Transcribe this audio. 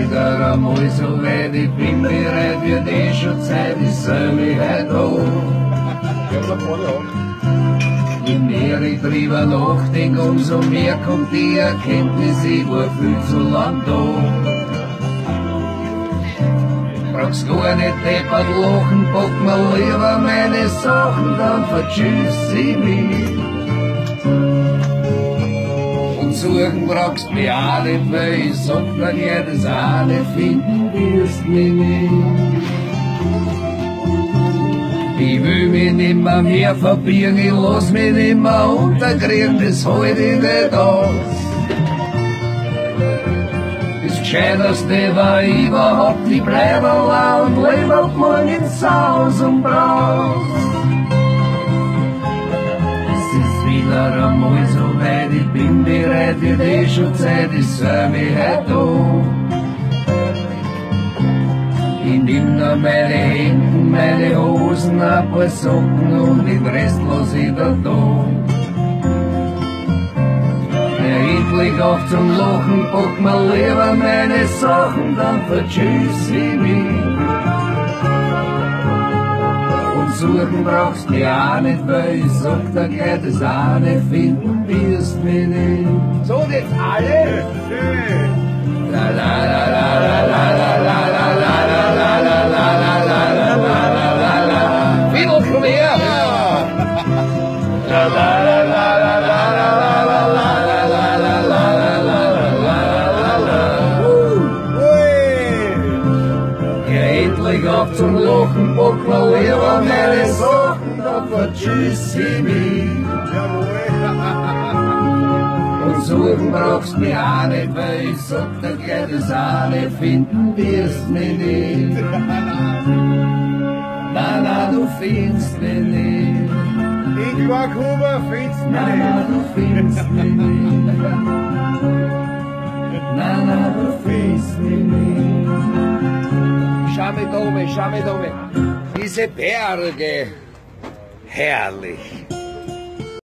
wieder einmal so weit, ich bin bereit, wird eh schon Zeit, ich soll mich heute an. Je mehr ich drüber nachdenke, umso mehr kommt die Erkenntnis, ich war viel zu lang da. Brauchst gar nicht deppert lachen, pack mir lieber meine Sachen, dann vertschüss ich mich. Und suchen brauchst mich auch nicht, weil ich sag dir, ja, das auch nicht finden wirst mich nicht. Ich will mich nimmer mehr verbirgen, ich lass mich nimmer unterkriegen, das halt ich nicht aus. Das Gescheiterste war überhaupt, ich bleib allein und leb ab morgen ins Haus und Braus. Es ist wieder einmal so weit, ich bin bereit, wird eh schon Zeit, ich soll mich heute an. Ich nimm nur meine Hemden, meine Hosen, ein paar Socken und den Rest lass ich da. Endlich auf zum Lachen, pack mir lieber meine Sachen, dann vertschüss ich mich. Und suchen brauchst mich auch nicht, weil ich sag dir gleich, das auch nicht finden wirst mich nicht. So, jetzt alle? La la la la la la la la la la la la la la. Viel, komm her! La la la la la la la la auf zum Lachen, pack mir lieber meine Sachen, dann vertschüss ich mich. Und suchen brauchst mich auch nicht, weil ich sag dir gleich, das auch nicht finden wirst mich nicht. Na, na, du findest mich nicht. Ich war Kuba, findest mich nicht. Na, du findest mich nicht. Na, na, du findest mich nicht. Schau mich da oben, schau mich da oben. Diese Berge, herrlich.